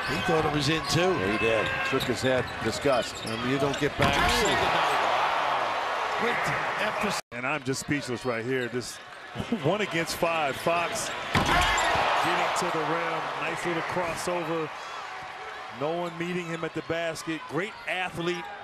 He thought it was in too. Yeah, he did. Shook his head, disgust. And you don't get back. And I'm just speechless right here. This 1 against 5. Fox getting to the rim. Nice little crossover. No one meeting him at the basket. Great athlete.